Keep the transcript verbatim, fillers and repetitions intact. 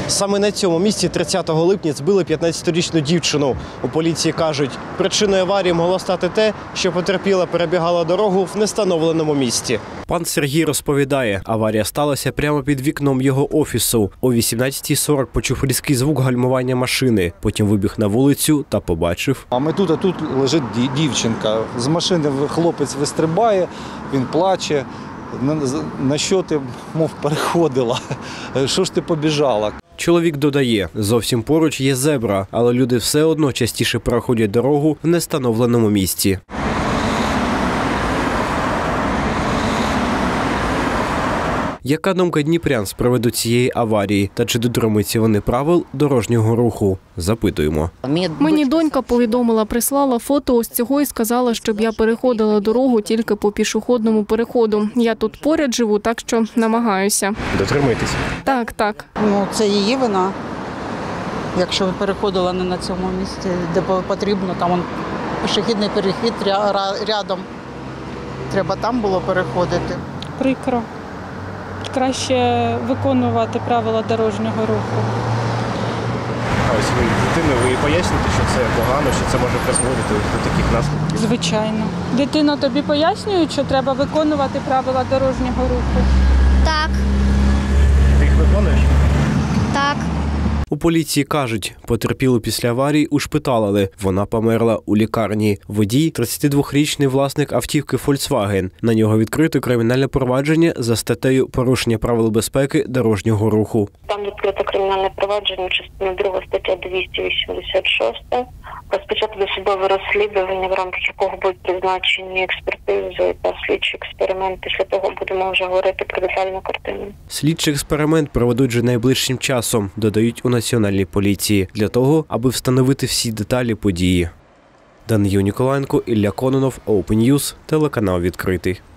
Саме на цьому місці тридцятого липня збили п'ятнадцятирічну дівчину. У поліції кажуть, причиною аварії могло стати те, що потерпіла перебігала дорогу в нестановленому місці. Пан Сергій розповідає, аварія сталася прямо під вікном його офісу. О вісімнадцятій сорок почув різкий звук гальмування машини. Потім вибіг на вулицю та побачив. А ми тут, а тут лежить дівчинка. З машини хлопець вистрибає, він плаче. На, на що ти, мов, переходила? Що ж ти побіжала? Чоловік додає, зовсім поруч є зебра, але люди все одно частіше проходять дорогу в нестановленому місці. Яка думка дніпрян з приводу цієї аварії? Та чи дотримуються вони правил дорожнього руху? Запитуємо. Мені донька повідомила, прислала фото ось цього і сказала, щоб я переходила дорогу тільки по пішохідному переходу. Я тут поряд живу, так що намагаюся. Дотримуєтеся? Так, так. Ну, це її вина. Якщо переходила не на цьому місці, де потрібно, там он пішохідний перехід рядом. Треба там було переходити. Прикро. Краще виконувати правила дорожнього руху. А ось ви дитину, ви поясните, що це погано, що це може призводити до таких наслідків? Звичайно. Дитина тобі пояснює, що треба виконувати правила дорожнього руху? Так. Ти їх виконуєш? Так. У поліції кажуть, потерпілу після аварії ушпиталили. Вона померла у лікарні. Водій – тридцятидвохрічний власник автівки Volkswagen. На нього відкрито кримінальне провадження за статтею «Порушення правил безпеки дорожнього руху». Там відкрито кримінальне провадження, частина друга, стаття двісті вісімдесят шість. Розпочато досудове розслідування, в рамках якого будуть призначені експертизи та слідчий експеримент. Після того будемо вже говорити про детальну картину. Слідчий експеримент проведуть вже найближчим часом, додають у Національній поліції, для того, аби встановити всі деталі події. Даниїл Ніколаєнко, Ілля Кононов, Open News, телеканал «Відкритий».